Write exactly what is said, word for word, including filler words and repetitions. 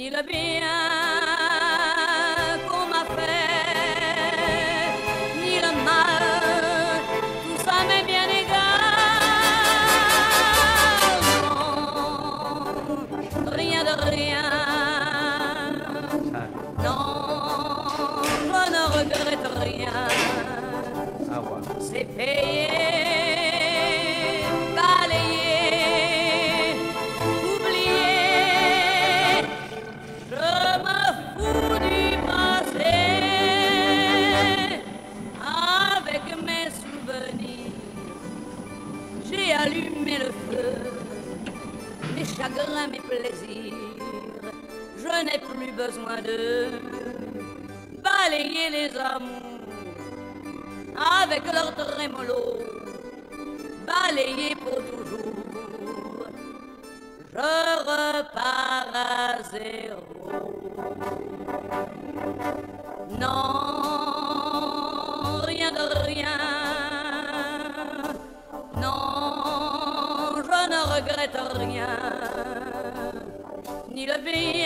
ni le bien qu'on m'a fait, ni le mal, tout ça m'est bien égal. Non, rien de rien. Non, je ne regrette rien. Ah ouais. C'est payé, balayé, oublié. Je me fous du passé. Avec mes souvenirs, j'ai allumé le feu. Mes chagrins, mes plaisirs, je n'ai plus besoin de balayer les amours avec leur trémolo, balayer pour toujours. Je repars à zéro. Non, rien de rien. Non, je ne regrette rien, ni le bien